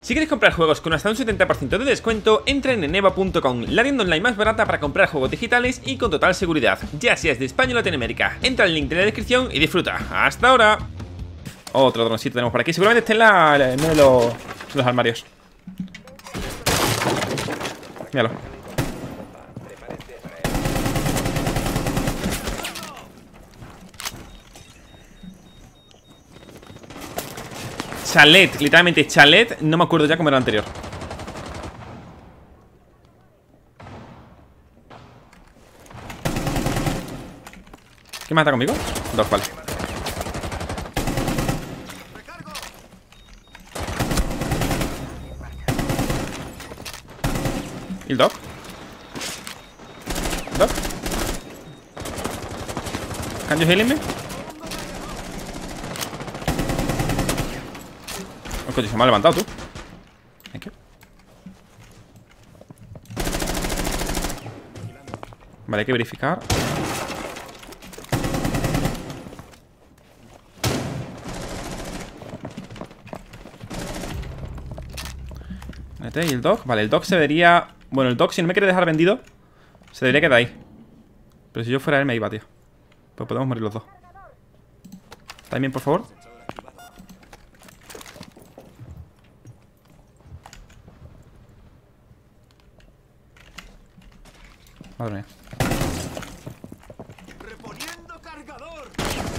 Si queréis comprar juegos con hasta un 70% de descuento, entren en EVA.com, la tienda online más barata para comprar juegos digitales y con total seguridad, ya seas de España o Latinoamérica. Entra al link de la descripción y disfruta. ¡Hasta ahora! Otro droncito tenemos por aquí, seguramente esté en uno de los armarios. Míralo. Chalet, literalmente chalet. No me acuerdo ya cómo era el anterior. ¿Quién mata conmigo? Dos, vale. ¿Y el dog? ¿Dog? ¿Can you heal me? Oh, coño, se me ha levantado tú. Thank you. Vale, hay que verificar. ¿Y el dog? Vale, el dog se debería... Bueno, el dog, si no me quiere dejar vendido, se debería quedar ahí. Pero si yo fuera él me iba, tío. Pues podemos morir los dos. También, por favor. Madre mía. Reponiendo cargador.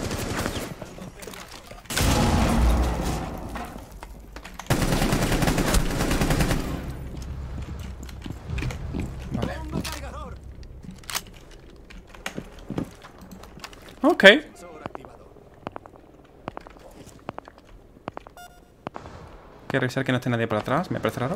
Vale. Ok. Quiero revisar que no esté nadie por atrás. Me parece raro.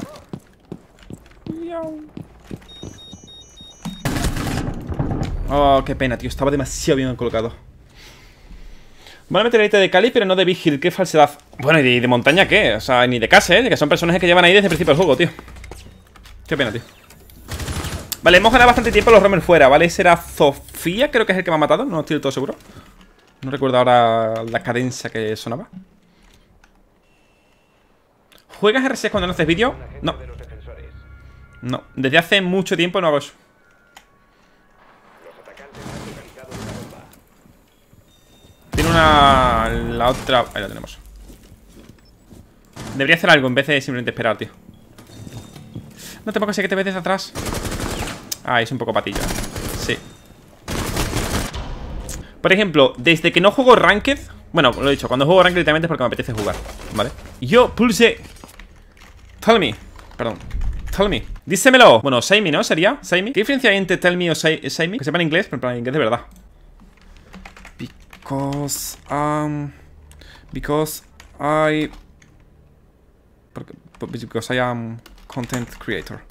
Oh, qué pena, tío. Estaba demasiado bien colocado. Van a meter ahorita de Cali, pero no de Big Hill. Qué falsedad. Bueno, ¿y de montaña qué? O sea, ni de casa, ¿eh? Que son personajes que llevan ahí desde el principio del juego, tío. Qué pena, tío. Vale, hemos ganado bastante tiempo los roamers fuera, ¿vale? Ese era Sofía, creo que es el que me ha matado. No estoy del todo seguro. No recuerdo ahora la cadencia que sonaba. ¿Juegas R6 cuando no haces vídeo? No. No, desde hace mucho tiempo no hago eso. Tiene una... La otra... Ahí la tenemos. Debería hacer algo en vez de simplemente esperar, tío. No te pongas que te ves desde atrás. Ah, es un poco patillo. Sí. Por ejemplo, desde que no juego Ranked... Bueno, lo he dicho, cuando juego Ranked literalmente es porque me apetece jugar, ¿vale? Yo pulse... Tell me. Perdón. Tell me. Dísemelo. Bueno, say me, ¿no? ¿Sería? Say me. ¿Qué diferencia hay entre tell me o say me? Que sepan inglés, pero en inglés de verdad. Because I am content creator.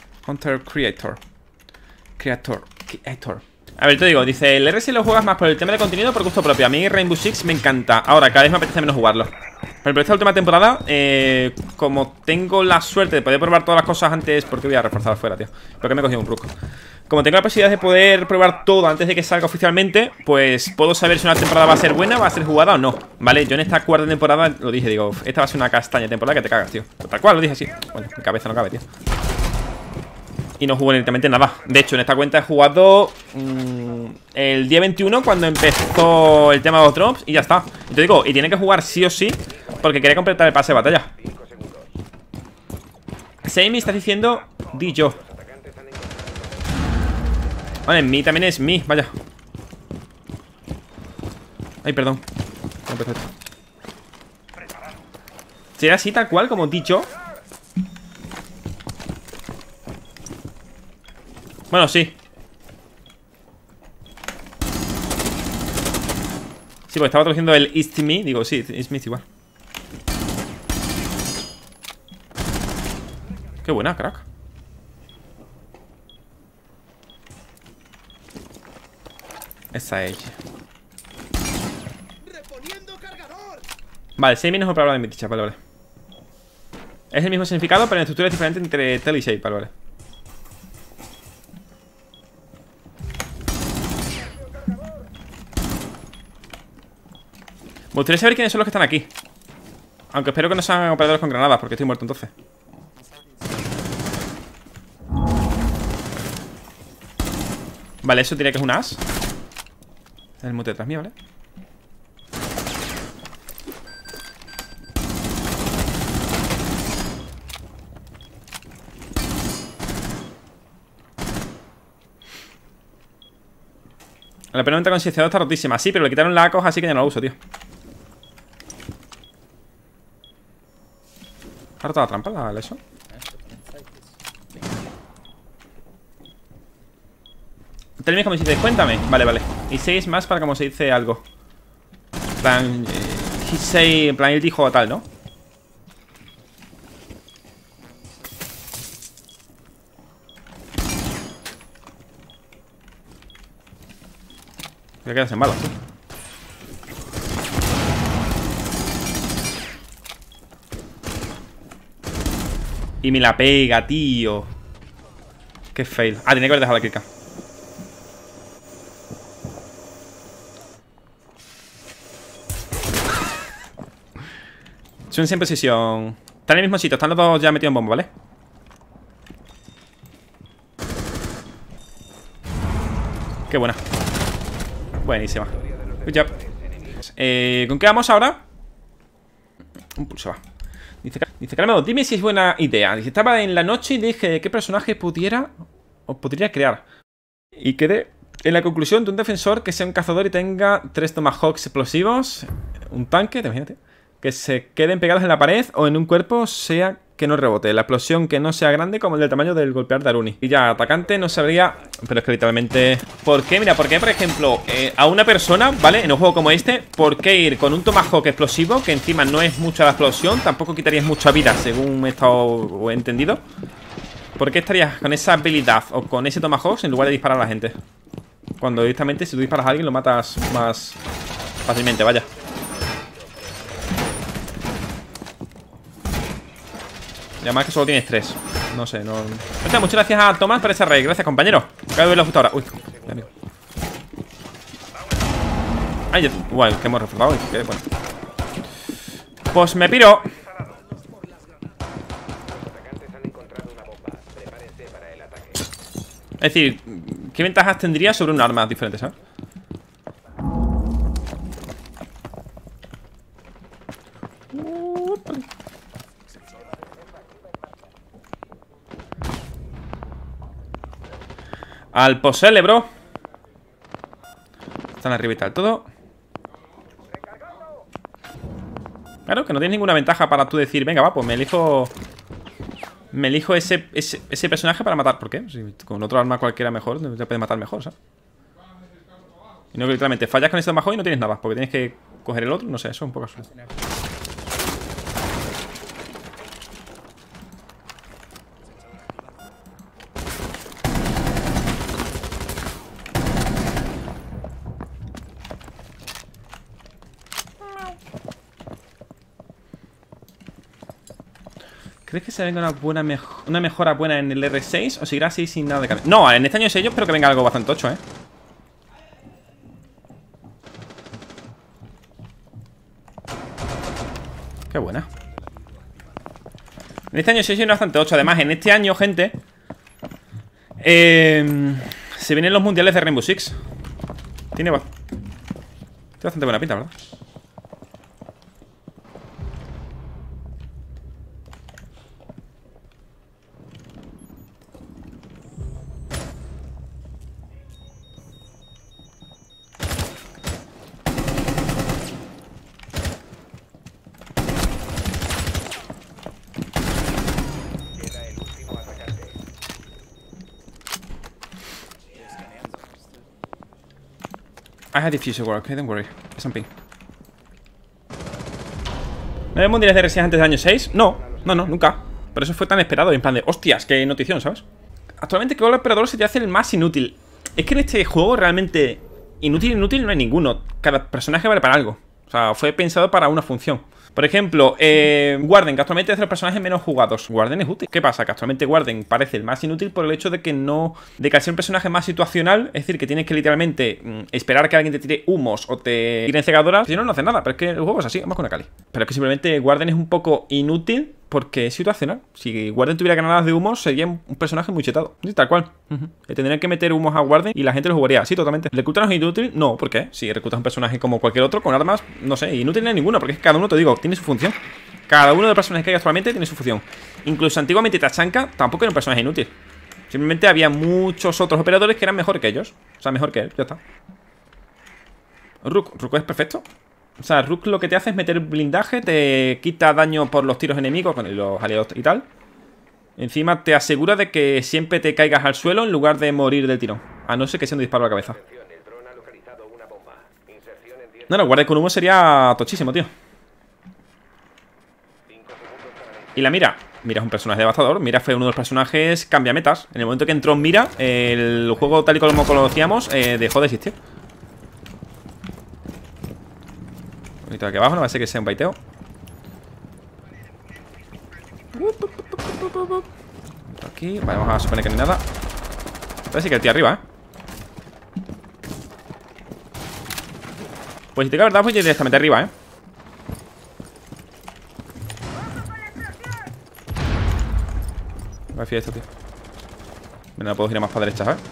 Creator. A ver, te digo, dice, el RS lo juegas más por el tema de contenido o por gusto propio. A mí Rainbow Six me encanta. Ahora, cada vez me apetece menos jugarlo. Por ejemplo, esta última temporada, como tengo la suerte de poder probar todas las cosas antes... ¿Por qué voy a reforzar afuera, tío? ¿Por qué me he cogido un brusco? Como tengo la posibilidad de poder probar todo antes de que salga oficialmente, pues puedo saber si una temporada va a ser buena, va a ser jugada o no, ¿vale? Yo en esta cuarta temporada lo dije, digo, esta va a ser una castaña temporada que te cagas, tío. Tal cual, lo dije así. Bueno, mi cabeza no cabe, tío. Y no jugué directamente nada. De hecho, en esta cuenta he jugado el día 21 cuando empezó el tema de los drops y ya está. Y te digo, y tiene que jugar sí o sí porque quería completar el pase de batalla. Sammy estás diciendo di yo. Vale, mi también es mi, vaya. Ay, perdón. No, perfecto. ¿Será así tal cual como dicho? Bueno, sí. Sí, porque estaba traduciendo el It's me. Digo, sí, it's me igual. Qué buena, crack. Esa es. Vale, Same no es una palabra de mi ticha, vale, vale. Es el mismo significado, pero en estructura es diferente entre Tell y Shape, vale, vale. Me gustaría saber quiénes son los que están aquí. Aunque espero que no sean operadores con granadas, porque estoy muerto entonces. Vale, eso diría que es un as. El mute detrás mío, ¿vale? La P90 con silenciador está rotísima. Sí, pero le quitaron la ACOS, así que ya no la uso, tío. ¿Ha roto la trampa, eso? Tell me como se dice, cuéntame. Vale, vale. Y 6 más para como se dice algo. En plan, en plan, él dijo tal, ¿no? Te quedas en balas, tío. Y me la pega, tío. Qué fail. Ah, tenía que haber dejado la clica. Son en posición. Están en el mismo sitio, están los dos ya metidos en bomba, ¿vale? Qué buena. Buenísima. Good job. ¿Con qué vamos ahora? Un pulso va. Dice Carmen, dime si es buena idea. Dice, estaba en la noche y dije qué personaje pudiera o podría crear. Y quedé en la conclusión de un defensor que sea un cazador y tenga 3 tomahawks explosivos. Un tanque, imagínate. Que se queden pegados en la pared o en un cuerpo, sea que no rebote. La explosión que no sea grande como el del tamaño del golpear de Aruni. Y ya, atacante no sabría. Pero es que literalmente... ¿Por qué? Mira, ¿por qué, por ejemplo, a una persona, ¿vale? En un juego como este, ¿por qué ir con un tomahawk explosivo? Que encima no es mucha la explosión, tampoco quitarías mucha vida, según he estado o he entendido. ¿Por qué estarías con esa habilidad o con ese tomahawk en lugar de disparar a la gente? Cuando directamente si tú disparas a alguien lo matas más fácilmente, vaya. Y además que solo tienes 3. No sé, no... Muchas gracias a Tomás por ese raid. Gracias, compañero. Acabo de verlo justo ahora. Uy, amigo. Ay, igual, que hemos reforzado. Qué bueno. Pues me piro. Es decir, ¿qué ventajas tendría sobre un arma diferente, sabes? Al posele, bro. Están arribita del todo. Claro, que no tienes ninguna ventaja para tú decir, venga, va, pues me elijo ese personaje para matar. ¿Por qué? Si con otro arma cualquiera mejor, te puede matar mejor, ¿sabes? Y no que literalmente fallas con ese mejor y no tienes nada, porque tienes que coger el otro. No sé, eso es un poco absurdo. ¿Crees que se venga una mejora buena en el R6 o seguirá así sin nada de cambio? No, en este año 6 yo espero que venga algo bastante tocho, Qué buena. En este año 6 viene bastante 8. Además, en este año, gente, se vienen los mundiales de Rainbow Six. Tiene bastante buena pinta, ¿verdad? I had diffuser work, okay, don't worry. It's something. ¿No hay mundiales de Resident antes del año 6? No, nunca. Por eso fue tan esperado, en plan de, hostias, qué notición, ¿sabes? Actualmente, ¿qué operador se te hace el más inútil? Es que en este juego realmente inútil no hay ninguno. Cada personaje vale para algo. O sea, fue pensado para una función. Por ejemplo, Warden, que actualmente es de los personajes menos jugados. Warden es útil. ¿Qué pasa? Que actualmente Warden parece el más inútil por el hecho de que no... De que al ser un personaje más situacional, es decir, que tienes que literalmente esperar a que alguien te tire humos o te tiren cegadoras. Si no, no hace nada. Pero es que el juego es así, vamos con Akali. Pero es que simplemente Warden es un poco inútil porque es situacional. Si Warden tuviera granadas de humos, sería un personaje muy chetado. Sí, tal cual. Le tendrían que meter humos a Warden y la gente lo jugaría. Sí, totalmente. ¿Reclutan es inútil? No, ¿por qué? Si reclutas un personaje como cualquier otro, con armas, no sé, inútil no es ninguno, porque es que cada uno, te digo, tiene su función. Cada uno de los personajes que hay actualmente tiene su función. Incluso antiguamente Tachanka tampoco era un personaje inútil. Simplemente había muchos otros operadores que eran mejor que ellos. O sea, mejor que él, ya está. Rook es perfecto. O sea, Rook lo que te hace es meter blindaje, te quita daño por los tiros enemigos con los aliados y tal. Encima te asegura de que siempre te caigas al suelo en lugar de morir del tirón. A no ser que sea un disparo a la cabeza. No, guardia con humo sería tochísimo, tío. Y la Mira. Mira es un personaje devastador. Mira fue uno de los personajes cambiametas. En el momento que entró en Mira, el juego tal y como conocíamos dejó de existir. Ahorita aquí abajo, no va a ser que sea un baiteo. Aquí, vale, vamos a suponer que no hay nada. Parece que el tío arriba, Pues si te cae verdad, pues directamente arriba, Me fío de esto, tío. Mira, no puedo girar más para derecha, ¿sabes?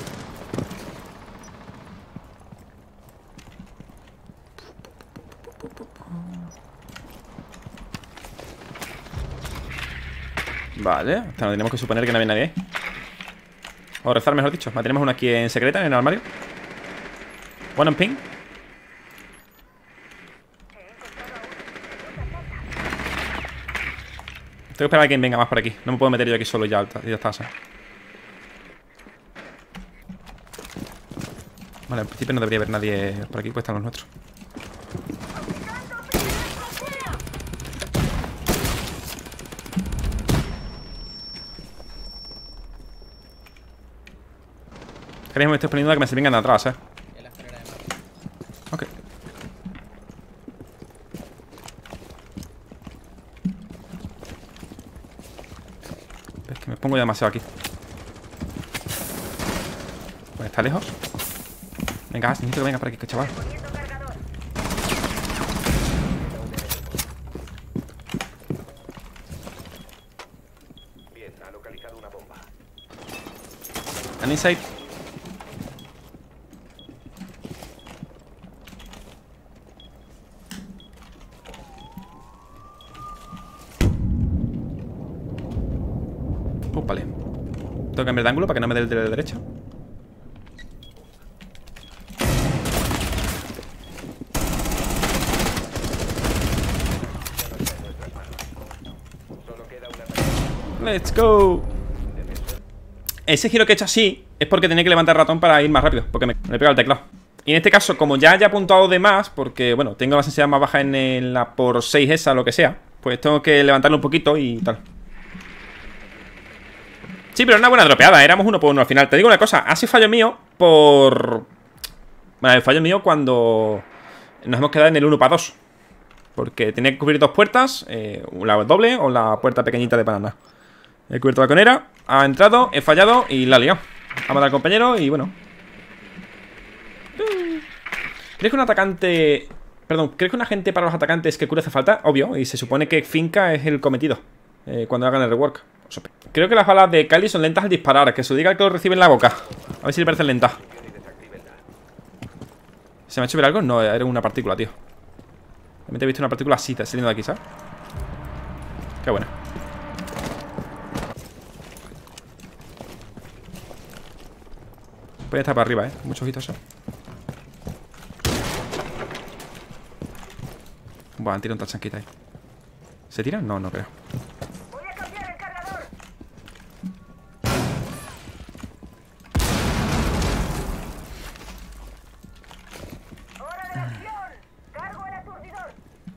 Vale, hasta no tenemos que suponer que no había nadie ahí. O rezar, mejor dicho. Tenemos una aquí en secreta, en el armario. One on ping. Tengo que esperar a que venga más por aquí. No me puedo meter yo aquí solo ya está, ¿sabes? Vale, en principio no debería haber nadie por aquí, pues están los nuestros. ¿Queréis que me estoy poniendo a que me se vengan de atrás, Ok. Es que me pongo ya demasiado aquí. Pues está lejos. Venga, necesito que venga por aquí, chaval. Bien, ha localizado una bomba. An inside. Vale. Tengo que cambiar de ángulo para que no me dé el de la derecha. Let's go. Ese giro que he hecho así es porque tenía que levantar el ratón para ir más rápido, porque me he pegado el teclado. Y en este caso, como ya haya apuntado de más, porque, bueno, tengo la sensibilidad más baja en la por 6 esa, lo que sea, pues tengo que levantarlo un poquito y tal. Sí, pero una buena dropeada, éramos 1 por 1 al final. Te digo una cosa, ha sido fallo mío por... Bueno, el fallo mío cuando nos hemos quedado en el 1 para 2. Porque tenía que cubrir 2 puertas, la doble o la puerta pequeñita de banana. He cubierto la conera, ha entrado, he fallado y la he liado. Ha matado al compañero y bueno. ¿Crees que un atacante... Perdón, ¿crees que un agente para los atacantes que cure hace falta? Obvio, y se supone que finca es el cometido cuando hagan el rework. Creo que las balas de Kali son lentas al disparar. Que se diga que lo recibe en la boca. A ver si le parece lenta. ¿Se me ha hecho ver algo? No, era una partícula, tío. Realmente he visto una partícula así saliendo de aquí, ¿sabes? Qué buena. Voy a estar para arriba, muchos ojitos, Buah, han tirado un tachanquita ahí. ¿Se tiran? No, no creo. Voy a cambiar el cargador. Hora de acción. Cargo el aturdidor.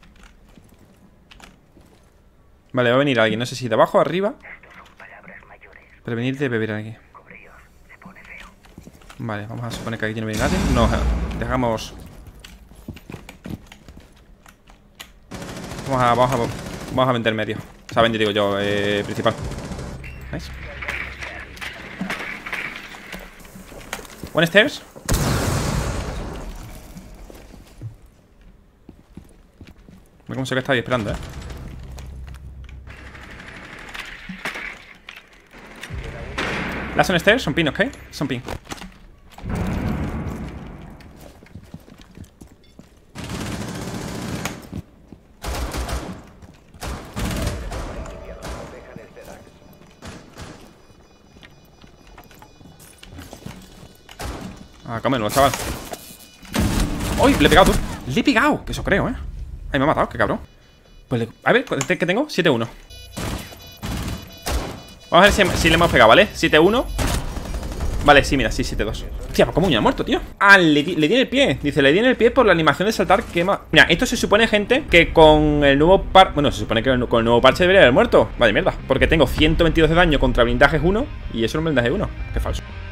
Vale, va a venir alguien, no sé si de abajo o arriba. Pero venir debe venir aquí. Vale, vamos a suponer que aquí no viene nadie. Nos dejamos... Vamos Vamos a vender medio. O sea, vender, digo yo, principal. Nice. One stairs. Mira cómo sé que está ahí esperando, Last on stairs, son pin, ¿ok? Son pin. Ah, cómelo, chaval. ¡Uy! Le he pegado, tú. Le he pegado, que eso creo, Ay, me ha matado, qué cabrón. Pues a ver, ¿qué tengo? 7-1. Vamos a ver si le hemos pegado, ¿vale? 7-1. Vale, sí, mira, sí, 7-2. Hostia, ¿cómo ya ha muerto, tío? Ah, le di en el pie. Dice, le di en el pie por la animación de saltar quema. Mira, esto se supone, gente, que con el nuevo Bueno, se supone que con el nuevo parche debería haber muerto. Vaya mierda. Porque tengo 122 de daño contra blindajes 1. Y eso es un blindaje 1. Qué falso.